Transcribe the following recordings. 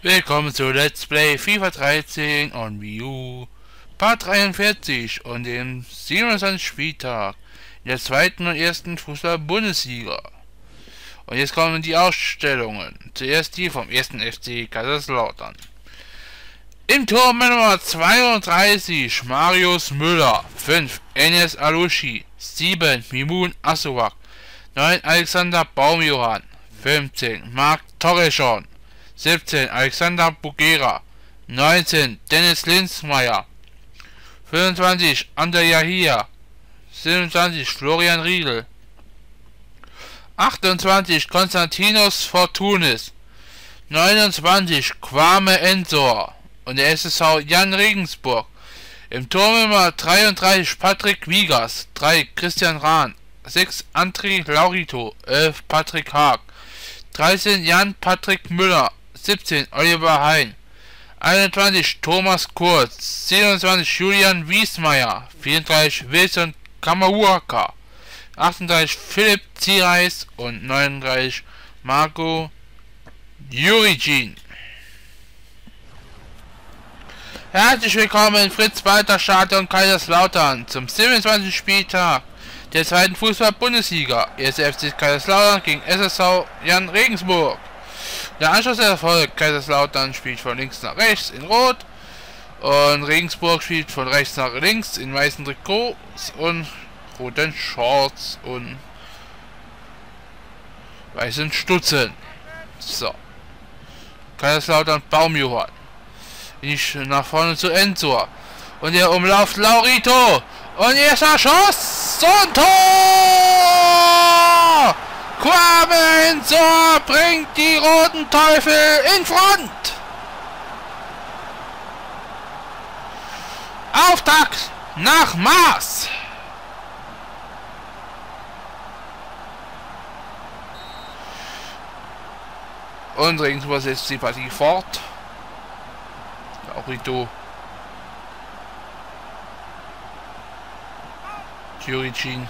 Willkommen zu Let's Play FIFA 13 on Wii U, Part 43 und dem 27. Spieltag der zweiten und ersten Fußball-Bundesliga. Und jetzt kommen die Ausstellungen. Zuerst die vom 1. FC Kaiserslautern. Im Tor Nummer 32 Marius Müller, 5 Enes Alushi, 7 Mimun Asuak, 9 Alexander Baumjohann, 15 Marc Torreschon, 17 Alexander Bugera, 19 Dennis Linsmeier, 25 André Yahia, 27 Florian Riedel, 28 Konstantinos Fortunis, 29 Kwame Ensor und der SSV Jan Regensburg. Im Tor Nummer 33 Patrick Wiegers, 3 Christian Rahn, 6 André Laurito, 11 Patrick Haag, 13 Jan Patrick Müller, 17 Oliver Hein, 21 Thomas Kurz, 27 Julian Wiesmeier, 34 Wilson Kamauaka, 38 Philipp Ziereis und 39 Marco Juricin. Herzlich willkommen in Fritz-Walter-Stadion Kaiserslautern zum 27. Spieltag der zweiten Fußball-Bundesliga. 1. FC Kaiserslautern gegen SSV Jan Regensburg. Der Anschlusserfolg: Kaiserslautern spielt von links nach rechts in Rot und Regensburg spielt von rechts nach links in weißen Trikots und roten Shorts und weißen Stutzen. So. Kaiserslautern Baumjohann. Ich nach vorne zu Ensor. Und der umlauft Laurito. Und erster Schuss und Tor! Kwame Ensor bringt die Roten Teufel in Front. Auftakt nach Maß. Und Regensburg setzt die Partie fort. Laurito. Juricin.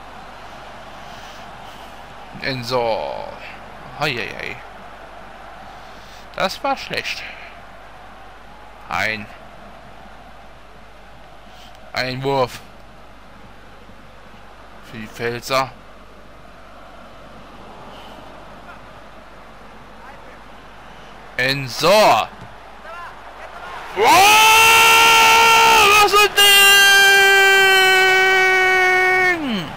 Ensor. Heieiei. Das war schlecht. Ein Einwurf für die Pfälzer. Ensor. Wow, was ein Ding!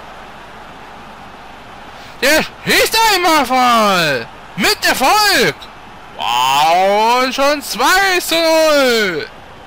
Der schießt einmal voll! Mit Erfolg! Wow, und schon 2:0!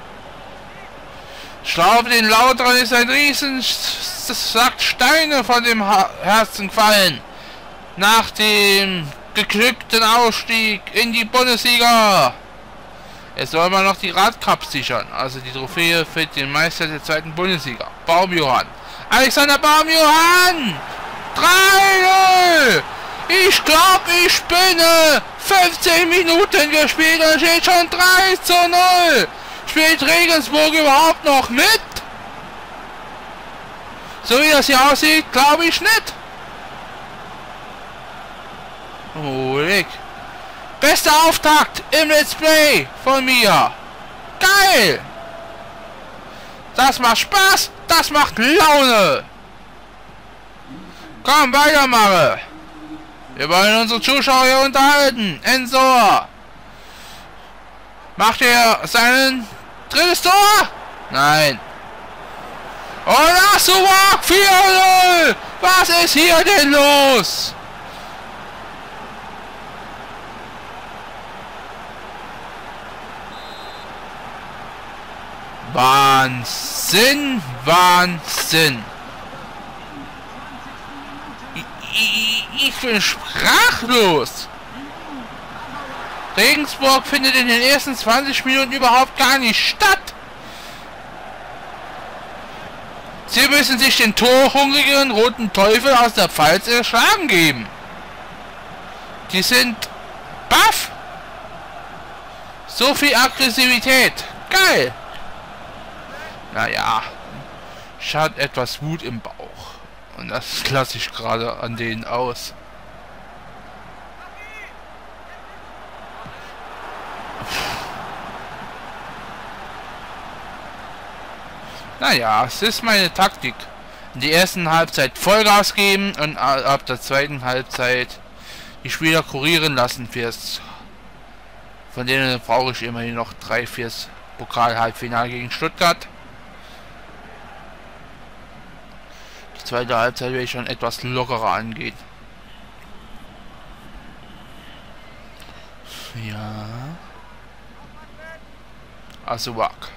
Ich glaube, den Lautern ist ein Sack Steine von dem Herzen gefallen. Nach dem geglückten Aufstieg in die Bundesliga. Es soll man noch die Radcup sichern, also die Trophäe für den Meister der zweiten Bundesliga. Baumjohann. Alexander Baumjohann! 3:0! Ich glaube, ich spinne! 15 Minuten gespielt und steht schon 3:0! Spielt Regensburg überhaupt noch mit? So wie das hier aussieht, glaube ich nicht. Holig. Bester Auftakt im Let's Play von mir. Geil! Das macht Spaß, das macht Laune. Komm, weitermache. Wir wollen unsere Zuschauer hier unterhalten. Ensor. Macht er sein drittes Tor? Nein. Und Asuak 4:0. Was ist hier denn los? Wahnsinn, Wahnsinn. Ich bin sprachlos. Regensburg findet in den ersten 20 Minuten überhaupt gar nicht statt. Sie müssen sich den torhungrigen Roten Teufel aus der Pfalz erschlagen geben. Die sind baff. So viel Aggressivität. Geil. Naja, ich hatte etwas Wut im Bauch. Und das lasse ich gerade an denen aus. Naja, es ist meine Taktik. In der ersten Halbzeit Vollgas geben und ab der zweiten Halbzeit die Spieler kurieren lassen fürs. Von denen brauche ich immerhin noch 3 fürs Pokal-Halbfinale gegen Stuttgart. Die zweite Halbzeit werde ich schon etwas lockerer angehen. Ja. Asuak.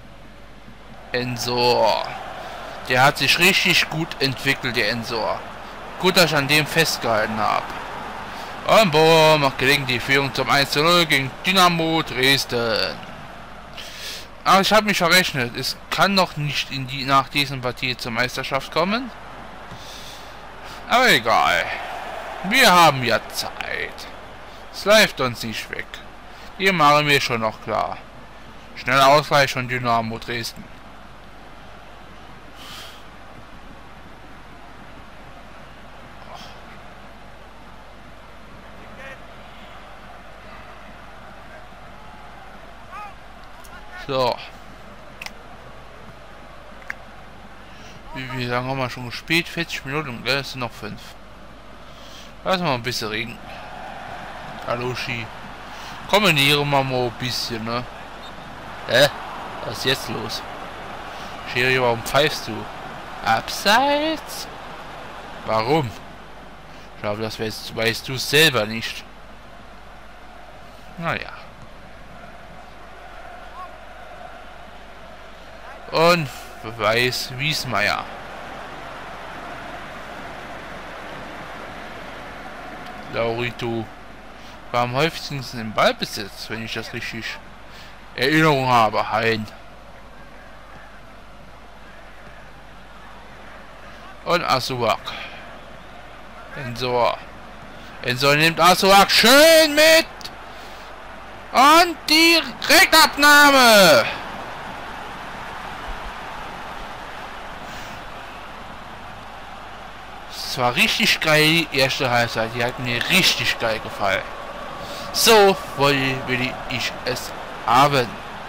Ensor. Der hat sich richtig gut entwickelt, der Ensor. Gut, dass ich an dem festgehalten habe. Und boom, macht gelingt die Führung zum 1:0 gegen Dynamo Dresden. Aber ich habe mich verrechnet. Es kann noch nicht nach diesen Partie zur Meisterschaft kommen. Aber egal. Wir haben ja Zeit. Es läuft uns nicht weg. Die machen wir schon noch klar. Schneller Ausgleich von Dynamo Dresden. So. Wie lange haben wir schon gespielt? 40 Minuten, gell? Es sind noch 5. Lassen wir mal ein bisschen reden. Hallo Ski. Kombinieren wir mal ein bisschen, ne? Was ist jetzt los? Schiri, warum pfeifst du? Abseits? Warum? Ich glaube, das weißt du selber nicht. Naja. Und Beweis Wiesmeier. Laurito war am häufigsten im Ballbesitz, wenn ich das richtig Erinnerung habe. Hein. Und Asuak. Ensor. Ensor nimmt Asuak schön mit. Und Direktabnahme. Es war richtig geil, die erste Halbzeit. Die hat mir richtig geil gefallen. So will ich es haben.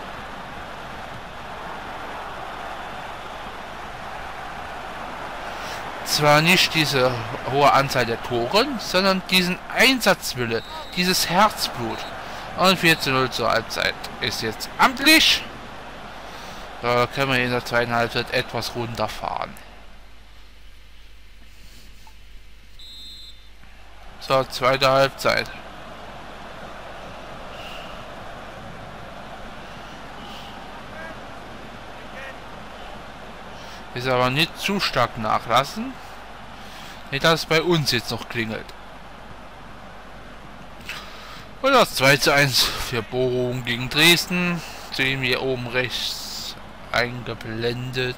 Zwar nicht diese hohe Anzahl der Toren, sondern diesen Einsatzwille, dieses Herzblut. Und 4:0 zur Halbzeit ist jetzt amtlich. Da können wir in der zweiten Halbzeit etwas runterfahren. So, zweite Halbzeit. Ist aber nicht zu stark nachlassen. Nicht, dass es bei uns jetzt noch klingelt. Und das 2:1 für Bochum gegen Dresden. Sehen wir oben rechts eingeblendet.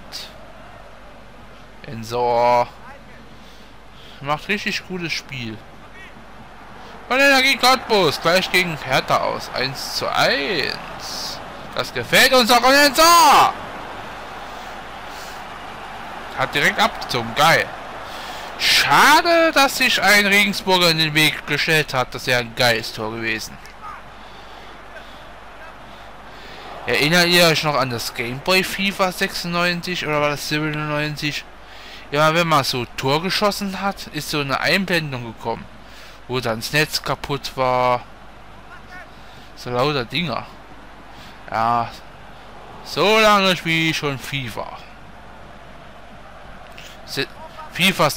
Ensor. Macht richtig gutes Spiel. Und Energie Cottbus gleich gegen Hertha aus. 1:1. Das gefällt uns auch. Und Ensor hat direkt abgezogen. Geil. Schade, dass sich ein Regensburger in den Weg gestellt hat. Das wäre ein geiles Tor gewesen. Erinnert ihr euch noch an das Gameboy FIFA 96 oder war das 97? Ja, wenn man so Tor geschossen hat, ist so eine Einblendung gekommen, wo dann das Netz kaputt war. So lauter Dinger. Ja, so lange spiele ich schon FIFA. FIFA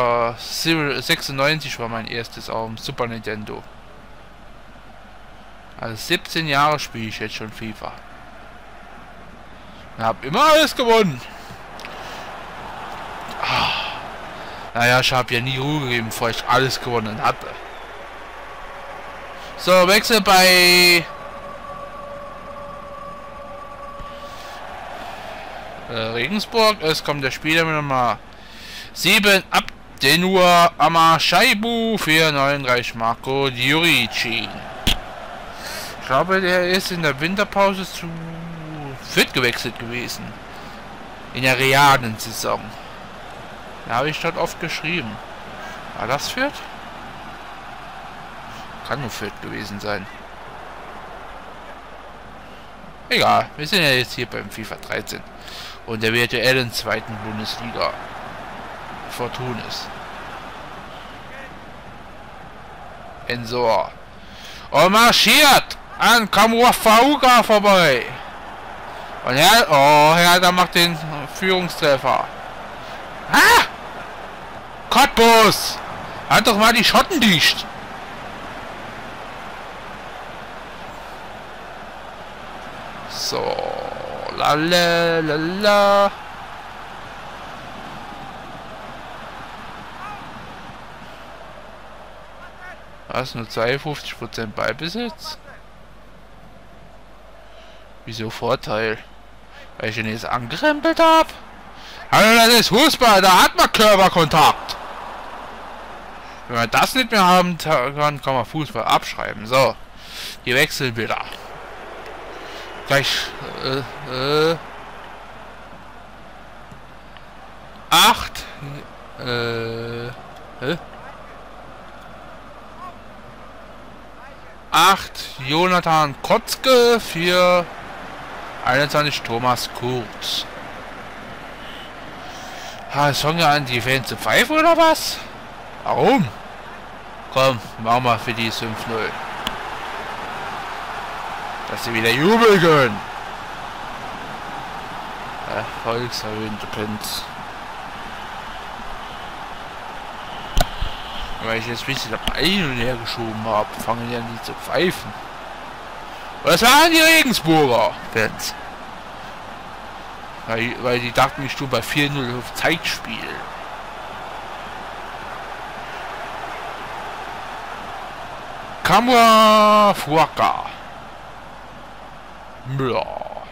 96 war mein erstes auf dem Super Nintendo. Also 17 Jahre spiele ich jetzt schon FIFA. Ich habe immer alles gewonnen. Naja, ich habe ja nie Ruhe gegeben, bevor ich alles gewonnen hatte. So, Wechsel bei Regensburg. Es kommt der Spieler mit Nummer 7 Abdenur Amashaibu für 39 Marco Diurici. Ich glaube, der ist in der Winterpause zu Fürth gewechselt gewesen. In der realen Saison. Da habe ich dort oft geschrieben. War das Fürth? Kann nur Fürth gewesen sein. Egal, wir sind ja jetzt hier beim FIFA 13 und der virtuellen zweiten Bundesliga Fortunes. Ensor. Und marschiert an Kamuafauga vorbei. Und Hertha macht den Führungstreffer. Ah! Cottbus! Halt doch mal die Schotten dicht! So, la. Was, nur 52% Ballbesitz? Wieso Vorteil? Weil ich ihn jetzt angerempelt habe? Also das ist Fußball, da hat man Körperkontakt. Wenn man das nicht mehr haben kann, kann man Fußball abschreiben. So, die wechseln wieder. Gleich, 8, 8 Jonathan Kotzke für 21 Thomas Kurz. Fangen wir an, die Fans zu pfeifen oder was? Warum? Komm, machen wir für die 5-0. Dass sie wieder jubeln können. Erfolgserhöhende Prinz. Weil ich jetzt ein bisschen dabei hin und her geschoben habe, fangen die an die zu pfeifen. Was waren die Regensburger Fans? Weil die dachten, ich tue bei 4-0 auf Zeitspiel. Kamera Fuaka. Müller.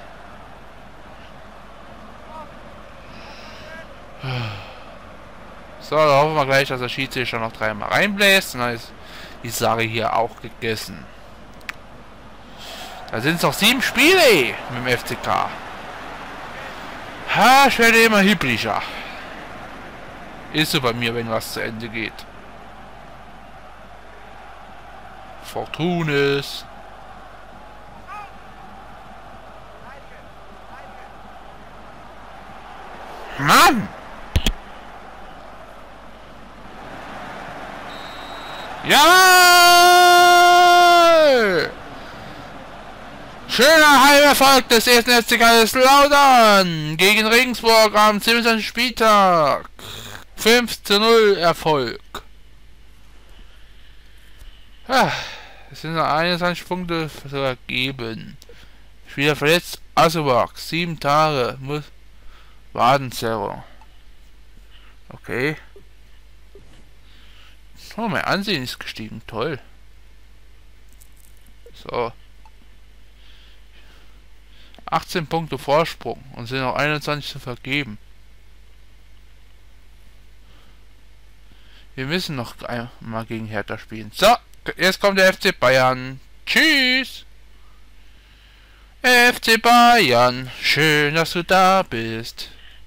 So, da hoffen wir gleich, dass der Schiedsrichter noch 3-mal reinbläst. Und dann ist die Sache hier auch gegessen. Da sind es noch 7 Spiele mit dem FCK. Ha, ich werde immer hybrischer. Ist so bei mir, wenn was zu Ende geht. Fortunes. Mann! Jawohl! Schöner Heimerfolg des 1. FC Kaiserslautern gegen Regensburg am 27. Spieltag. 5:0 Erfolg. Es sind noch 21 Punkte vergeben. Spieler verletzt, Asubak, 7 Tage, muss Wadenzerrung. Okay. Oh, mein Ansehen ist gestiegen, toll. So. 18 Punkte Vorsprung und sind noch 21 zu vergeben. Wir müssen noch einmal gegen Hertha spielen. So, jetzt kommt der FC Bayern. Tschüss! FC Bayern, schön, dass du da bist.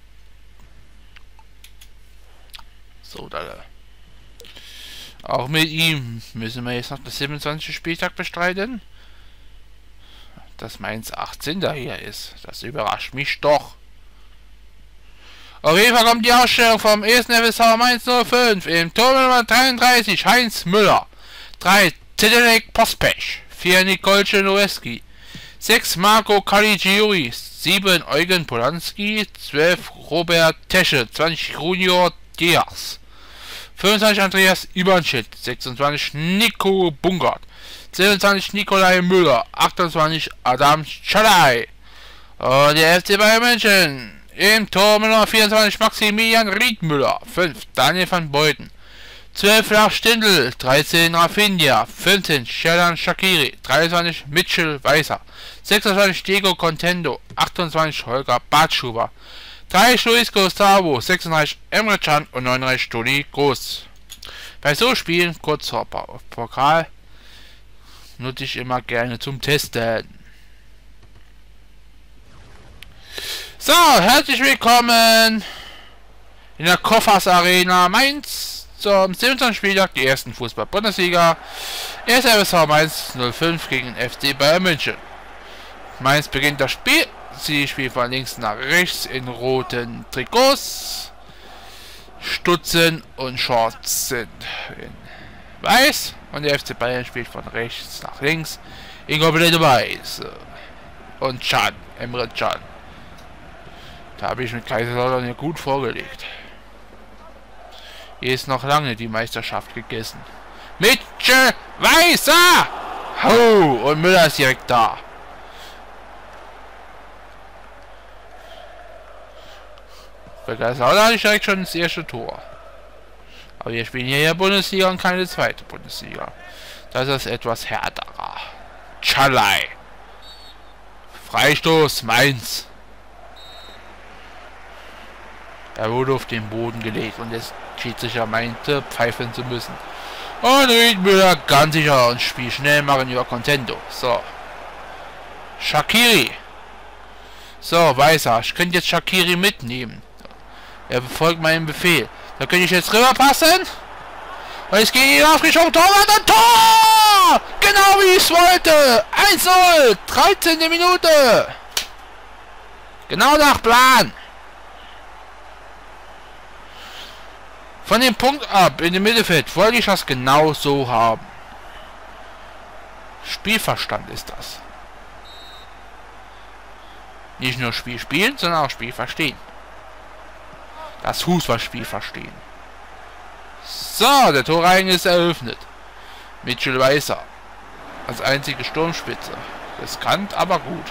So, da. Auch mit ihm müssen wir jetzt noch das 27. Spieltag bestreiten. Dass Mainz 18 da hier ist. Das überrascht mich doch. Auf jeden Fall kommt die Ausstellung vom 1. FSV Mainz 05 im Tor Nummer 33 Heinz Müller, 3 Zdeněk Pospech, 4 Nicole Noweski, 6 Marco Caligiuri, 7 Eugen Polanski, 12 Robert Tesche, 20 Junior Diaz, 25 Andreas Ibanschit, 26 Nico Bungert, 27 Nikolai Müller, 28 Adam Schalai. Und der FC Bayern München im Tor Nummer 24 Maximilian Riedmüller, 5 Daniel van Beuten, 12 Lars Stindl, 13 Rafinha, 15 Shelan Shaqiri, 23 Mitchell Weißer, 26 Diego Contendo, 28 Holger Bartschuber, 30 Luis Gustavo, 36 Emre Can und 39 Toni Groß. Bei so Spielen, kurz vor Pokal, nutze ich immer gerne zum Testen. So, herzlich willkommen in der Koffers Arena Mainz zum 17. Spieltag der ersten Fußball-Bundesliga. 1. FSV Mainz 05 gegen FC Bayern München. Mainz beginnt das Spiel. Sie spielt von links nach rechts in roten Trikots. Stutzen und Shorts sind in weiß. Und der FC Bayern spielt von rechts nach links in komplett weiß. Und Can, Emre Can. Da habe ich mit Kaiserslautern ja gut vorgelegt. Hier ist noch lange die Meisterschaft gegessen. Mitchell Weißer! Oh, und Müller ist direkt da. Bei Kaiserslautern hatte ich direkt schon das erste Tor. Aber wir spielen hier ja Bundesliga und keine zweite Bundesliga. Das ist etwas härterer. Çalay. Freistoß, Mainz. Er wurde auf den Boden gelegt und der Schiedsrichter meinte, pfeifen zu müssen. Und Ried Müller ganz sicher und Spiel schnell machen über Contento. So. Shaqiri. So, Weißer. Ich könnte jetzt Shaqiri mitnehmen. Er befolgt meinen Befehl. Da könnte ich jetzt rüberpassen. Und es geht ihn aufgeschoben. Torwart und Tor! Genau wie ich es wollte. 1-0. 13. Minute. Genau nach Plan. Von dem Punkt ab in dem Mittelfeld wollte ich das genau so haben. Spielverstand ist das. Nicht nur Spiel spielen, sondern auch Spiel verstehen. Das Fußballspiel verstehen. So, der Torreigen ist eröffnet. Mitchell Weißer. Als einzige Sturmspitze. Riskant, aber gut.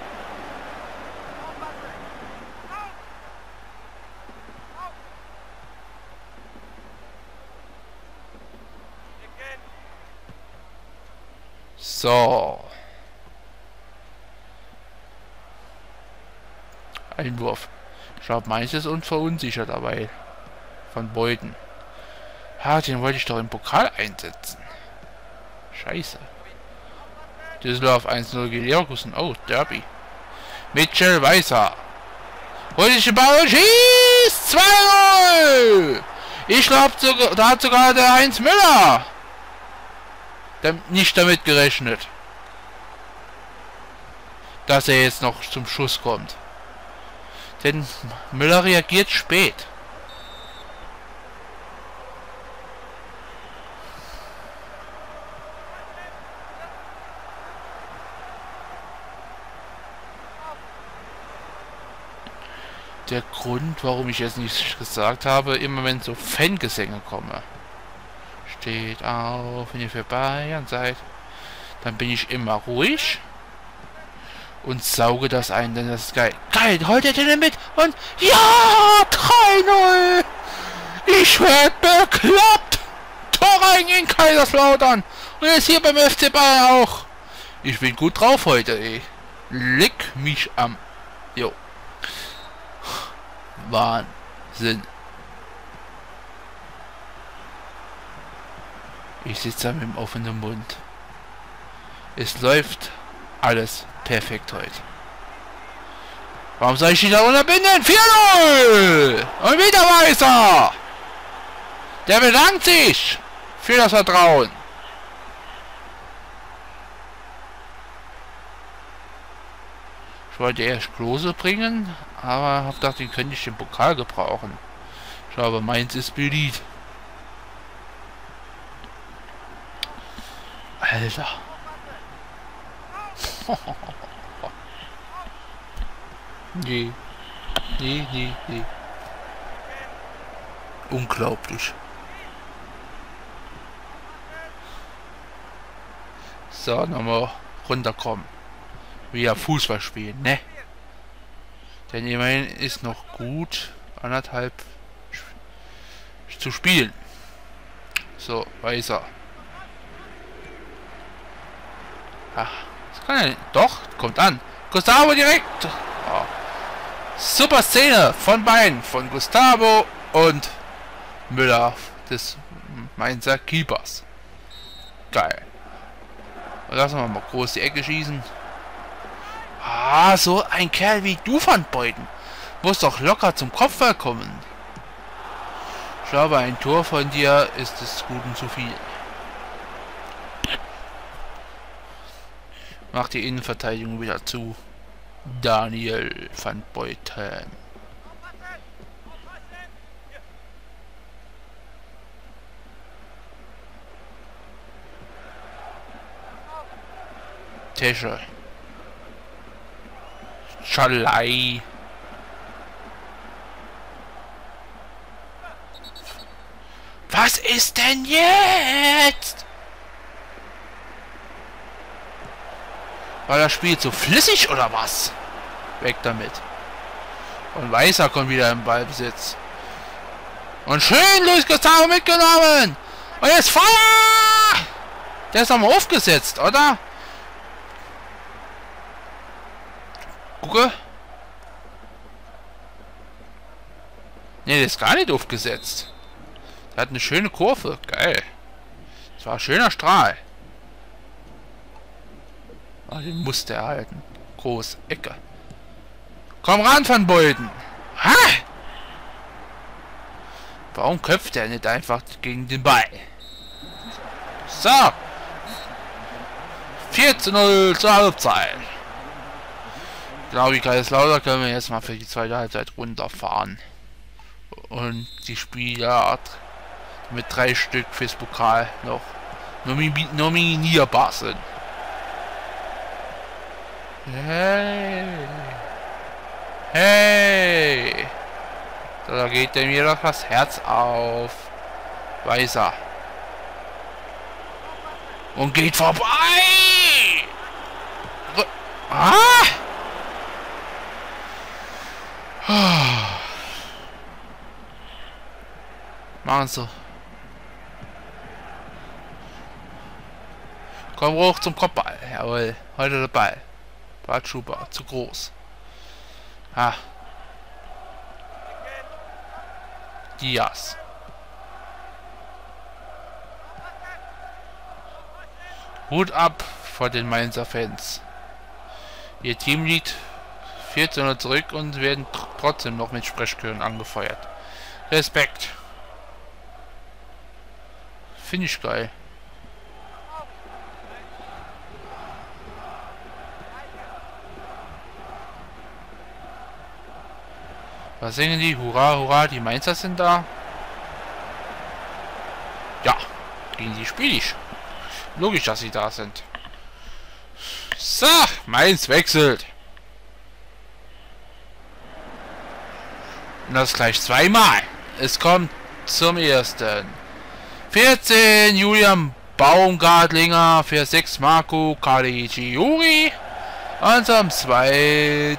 So. Einwurf. Ich glaube, Mainz ist unverunsichert dabei. Von Beuten. Ha, den wollte ich doch im Pokal einsetzen. Scheiße. Düsseldorf 1-0 gegen Leverkusen. Oh, Derby. Mitchell Weißer. Holt sich den Ball und schießt! 2-0! Ich glaube, da hat sogar der Heinz Müller nicht damit gerechnet, dass er jetzt noch zum Schuss kommt. Denn Müller reagiert spät. Der Grund, warum ich jetzt nicht gesagt habe, immer wenn so Fangesänge kommen. Steht auf, wenn ihr für Bayern seid. Dann bin ich immer ruhig und sauge das ein, denn das ist geil. Geil, holt ihr den mit? Und ja, 3-0! Ich werd bekloppt! Torreigen in Kaiserslautern! Und jetzt hier beim FC Bayern auch! Ich bin gut drauf heute, ey. Leck mich am... Jo. Wahnsinn. Ich sitze da mit dem offenen Mund. Es läuft alles perfekt heute. Warum soll ich ihn da unterbinden? 4-0! Und wieder Weißer! Der bedankt sich für das Vertrauen. Ich wollte erst Klose bringen, aber habe gedacht, den könnte ich den Pokal gebrauchen. Ich glaube, Mainz ist beliebt. Alter. Nee. Nee. Unglaublich. So, nochmal runterkommen. Wieder Fußball spielen, ne? Denn immerhin ist noch gut 1,5 zu spielen. So, Weißer. Ach, das kann ja doch, kommt an. Gustavo direkt. Oh. Super Szene von beiden, von Gustavo und Müller, des Mainzer Keepers. Geil. Und lassen wir mal groß die Ecke schießen. Ah, so ein Kerl wie du, Van Beuten, muss doch locker zum Kopfball kommen. Ich glaube, ein Tor von dir ist des Guten zu viel. Macht die Innenverteidigung wieder zu. Daniel van Beuten. Tesche. Schalai. Was ist denn jetzt? War das Spiel zu flüssig oder was? Weg damit. Und Weißer kommt wieder im Ballbesitz. Und schön Luis Gustavo mitgenommen. Und jetzt Feuer! Der ist aber aufgesetzt, oder? Gucke. Ne, der ist gar nicht aufgesetzt. Der hat eine schöne Kurve. Geil. Das war ein schöner Strahl. Oh, den musste er halten. Groß, Ecke. Komm ran, Van Beuten. Ha! Warum köpft er nicht einfach gegen den Ball? So. 4:0 zur Halbzeit. Genau wie Kaiserslautern können wir jetzt mal für die zweite Halbzeit runterfahren. Und die Spieler mit 3 Stück fürs Pokal noch nominierbar sind. Hey! Hey! So, da geht mir doch das Herz auf. Weißer. Und geht vorbei! Ah! Machen so. Komm hoch zum Kopfball. Jawohl. Heute der Ball. Bartschuber. Zu groß. Ah. Diaz. Hut ab vor den Mainzer Fans. Ihr Team liegt 14 zurück und werden trotzdem noch mit Sprechchören angefeuert. Respekt. Finde ich geil. Was singen die? Hurra, hurra, die Mainzer sind da. Ja, gegen die spiele ich. Logisch, dass sie da sind. So, Mainz wechselt. Und das gleich zweimal. Es kommt zum ersten. 14 Julian Baumgartlinger für 6 Marco Caligiuri. Und zum zweiten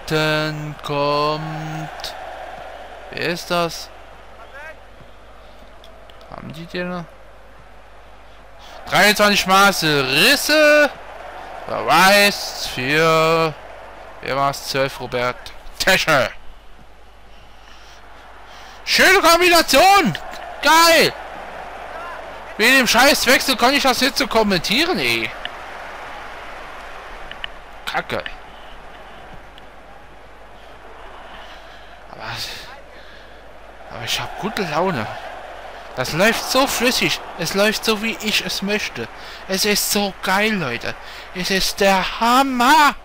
kommt... Wer ist das? Haben die den noch? 23 Maße Risse. Verweist für... Wer war es? 12 Robert Tesche. Schöne Kombination! Geil! Wegen dem Scheißwechsel konnte ich das jetzt so kommentieren, ey. Kacke. Aber ich habe gute Laune. Das läuft so flüssig. Es läuft so, wie ich es möchte. Es ist so geil, Leute. Es ist der Hammer.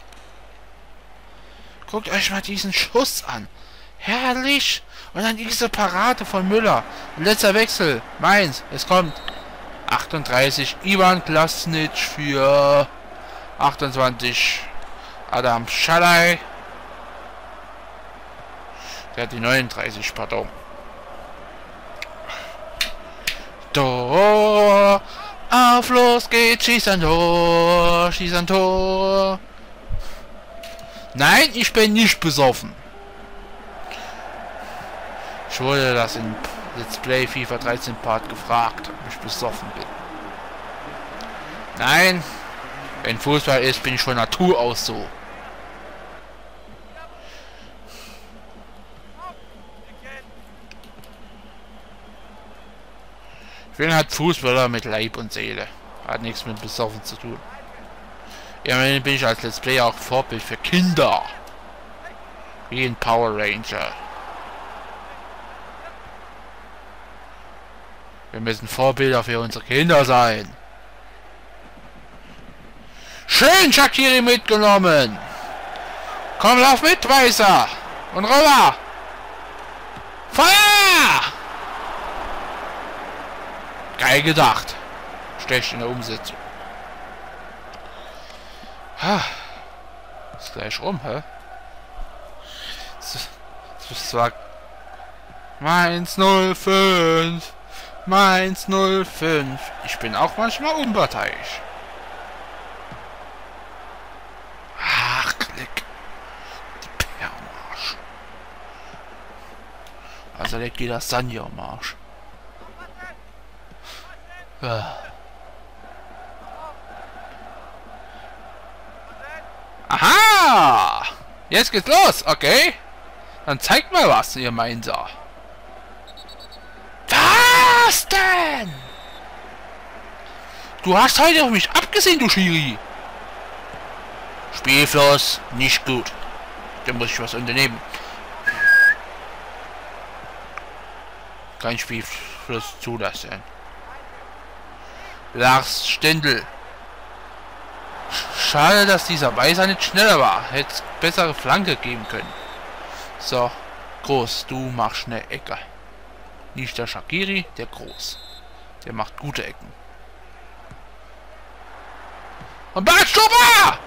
Guckt euch mal diesen Schuss an. Herrlich. Und dann diese Parade von Müller. Letzter Wechsel. Mainz. Es kommt. 38. Ivan Klasnic für 28. Adam Schalai. Der hat die 39, pardon. Tor. Auf los geht's. Schieß ein Tor. Schieß ein Tor. Nein, ich bin nicht besoffen. Ich wurde das in Let's Play FIFA 13 Part gefragt, ob ich besoffen bin. Nein, wenn Fußball ist, bin ich von Natur aus so. Ich bin halt Fußballer mit Leib und Seele. Hat nichts mit besoffen zu tun. Immerhin bin ich als Let's Player auch Vorbild für Kinder. Wie ein Power Ranger. Wir müssen Vorbilder für unsere Kinder sein. Schön Shaqiri mitgenommen. Komm, lauf mit, Weißer. Und rüber. Feuer! Geil gedacht. Schlecht in der Umsetzung. Ist gleich rum, hä? Das war Mainz 05. Mainz 05. Ich bin auch manchmal unparteiisch. Ach, Klick. Die Permarsch. Also der geht das Sanja-Marsch. Aha! Jetzt geht's los, okay? Dann zeigt mal was, ihr Mainzer. Was denn? Du hast heute auf mich abgesehen, du Schiri. Spielfluss, nicht gut. Da muss ich was unternehmen. Kein Spielfluss zulassen. Lars Stendel. Schade, dass dieser Weißer nicht schneller war. Hätte bessere Flanke geben können. So, Groß, du machst eine Ecke. Nicht der Shaqiri, der Groß. Der macht gute Ecken. Und Bartstuber!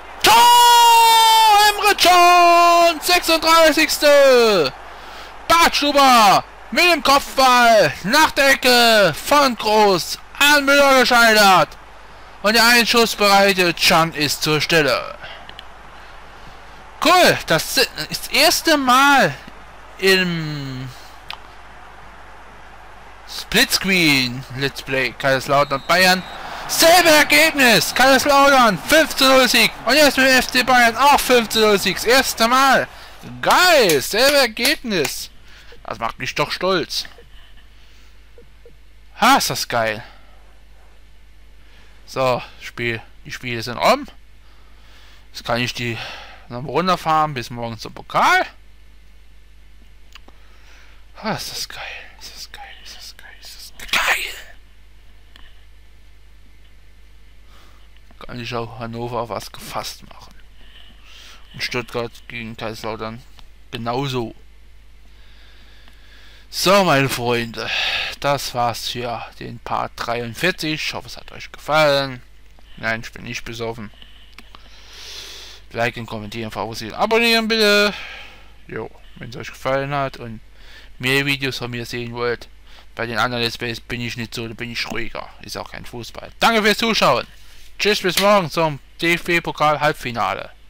Tor! Emre Can! 36. Bartstuber! Mit dem Kopfball! Nach der Ecke! Von Groß! An Müller gescheitert! Und der einschussbereite Can ist zur Stelle. Cool! Das ist das erste Mal im Splitscreen Let's Play Kaiserslautern Bayern. Selbe Ergebnis! Kaiserslautern 5:0 Sieg. Und jetzt mit dem FC Bayern auch 5:0 Sieg. Das erste Mal. Geil! Selbe Ergebnis. Das macht mich doch stolz. Ha, ist das geil. So, die Spiele sind rum. Jetzt kann ich die nochmal runterfahren bis morgen zum Pokal. Ah, ist das geil. Ist das geil. Ist das geil. Ist das geil. Kann ich auch Hannover was gefasst machen. Und Stuttgart gegen Kaiserslautern genauso. So, meine Freunde, das war's für den Part 43. Ich hoffe, es hat euch gefallen. Nein, ich bin nicht besoffen. Liken, kommentieren, favorisieren, abonnieren bitte. Jo, wenn es euch gefallen hat und mehr Videos von mir sehen wollt. Bei den anderen Let's Plays bin ich nicht so, da bin ich ruhiger. Ist auch kein Fußball. Danke fürs Zuschauen. Tschüss, bis morgen zum DFB-Pokal-Halbfinale.